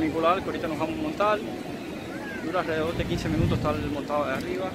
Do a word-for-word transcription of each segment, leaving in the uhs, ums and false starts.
funicular que ahorita nos vamos a montar. Dura alrededor de quince minutos estar montado de arriba.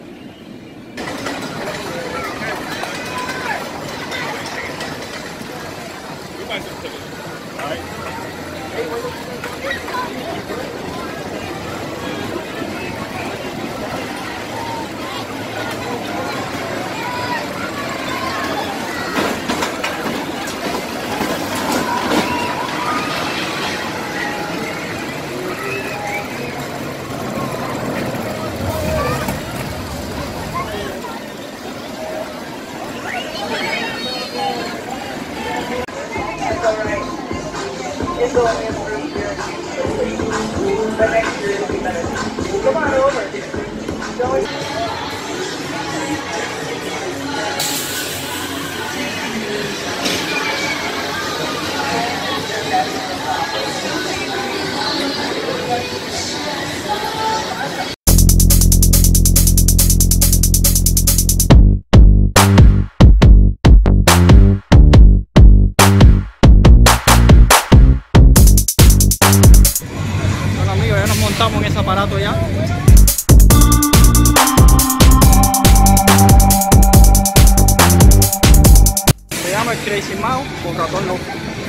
Estamos en ese aparato ya. Se llama el Crazy Mouse con ratón loco.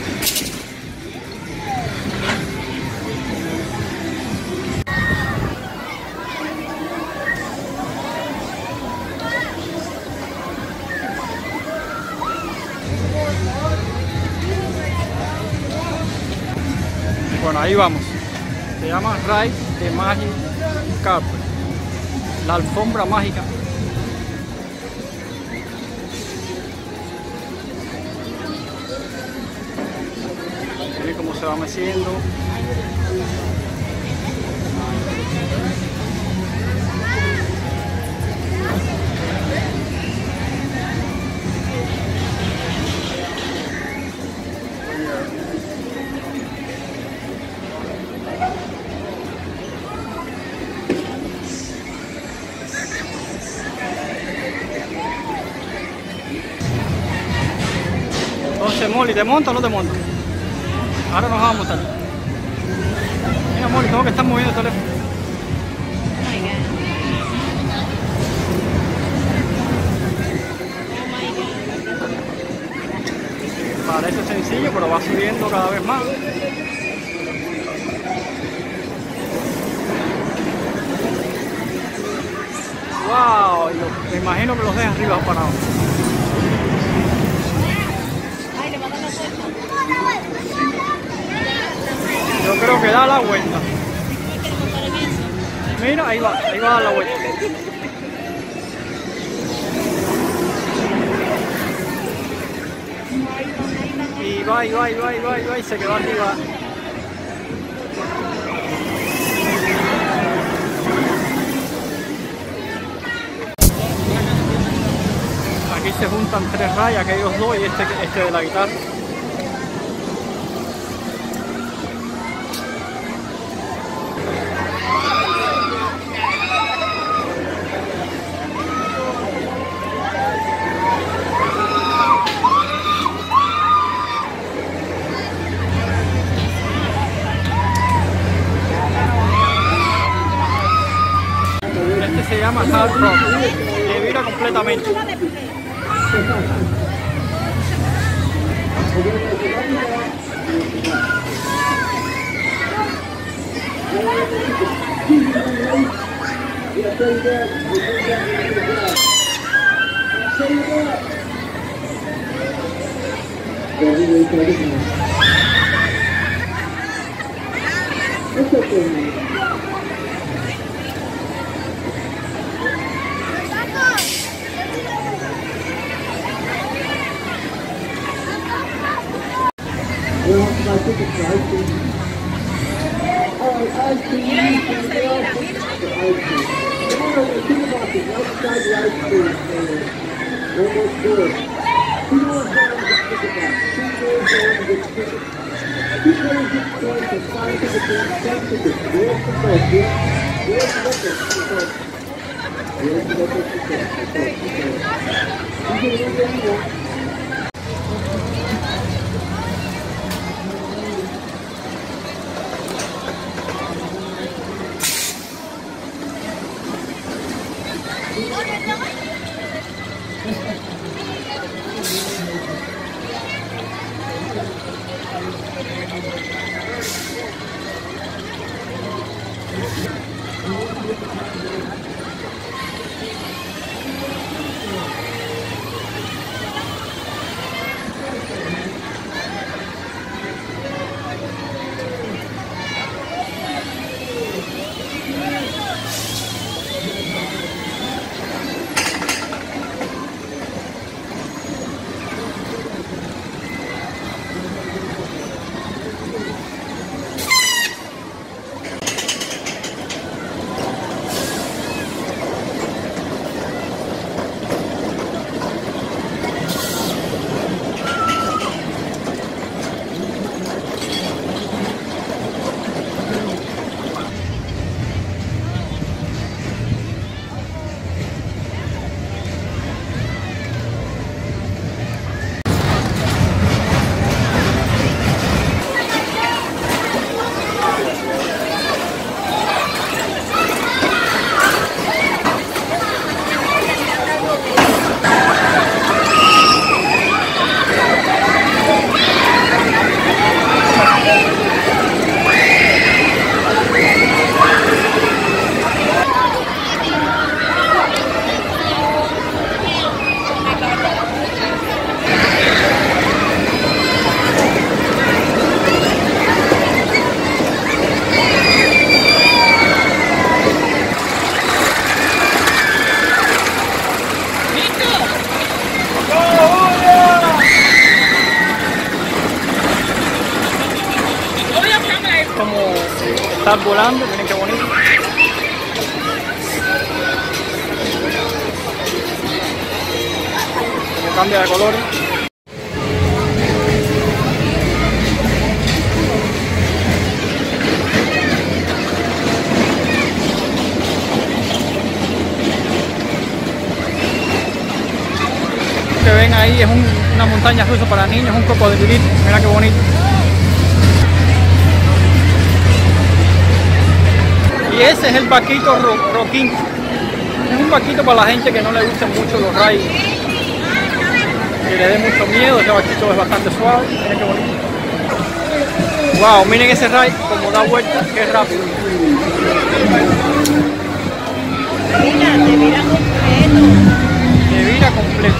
Bueno, ahí vamos. Se llama Ride de Magic Carpet, la alfombra mágica. Miren cómo se va meciendo. Entonces, Molly, ¿te monta o no te monta? Ahora nos vamos a montar. Mira, Molly, tengo que estar moviendo el teléfono. Parece sencillo, pero va subiendo cada vez más. Wow, y lo, me imagino que los dejan arriba parados. Yo creo que da la vuelta. Mira, ahí va, ahí va a dar la vuelta. Y va, y va, y va, y va, y va, y se quedó arriba. Aquí se juntan tres rayas, aquellos dos y este, este de la guitarra. Se llama Hard Rock, que vibra completamente. Estar volando, miren qué bonito. Como cambia de colores. Lo que ven ahí es un, una montaña rusa para niños, un cocodrilito, mira qué bonito. Y ese es el vaquito ro roquín. Es un vaquito para la gente que no le gustan mucho los rides, que le dé mucho miedo. Este vaquito es bastante suave. Miren qué bonito. Wow, miren ese ride como da vuelta, qué rápido. Mira, te vira completo. Te vira completo.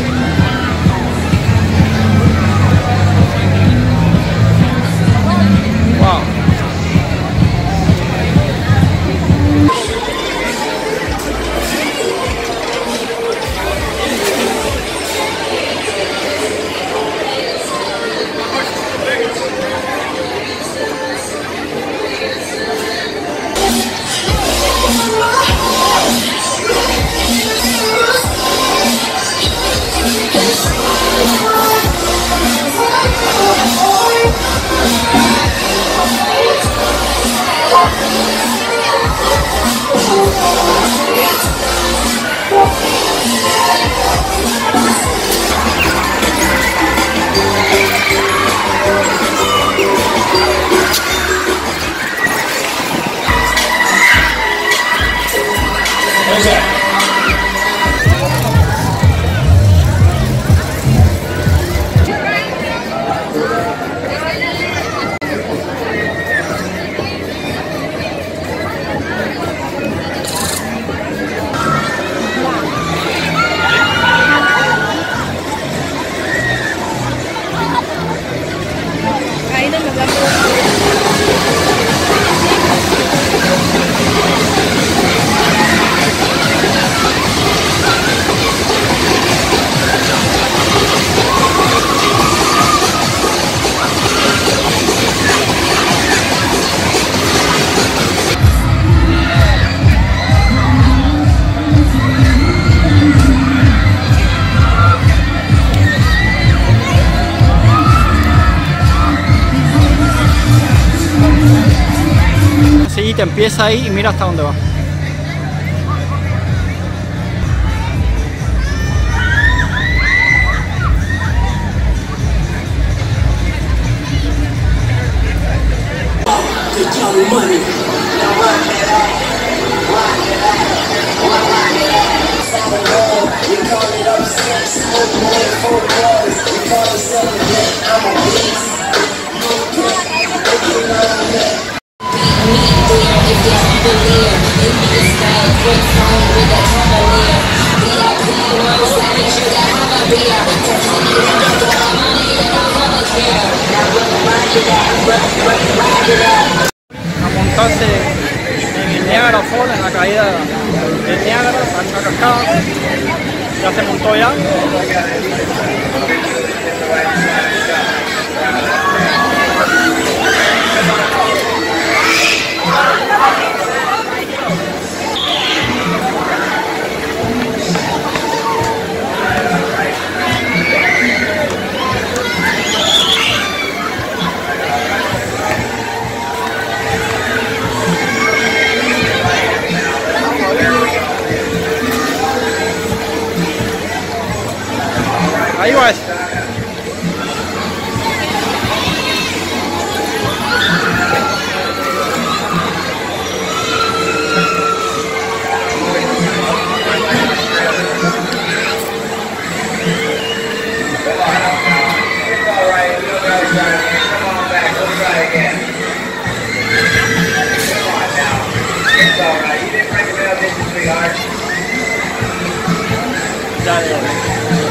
Wow. Sí, te empieza ahí y mira hasta dónde va. We call it upset, smoke more for the brothers. We call it celebrate. I'm a A montarse en el Niagara Falls, en la caída del Niagara, hay una cascada. Ya se montó ya. Ahí va eso. Ya, ya.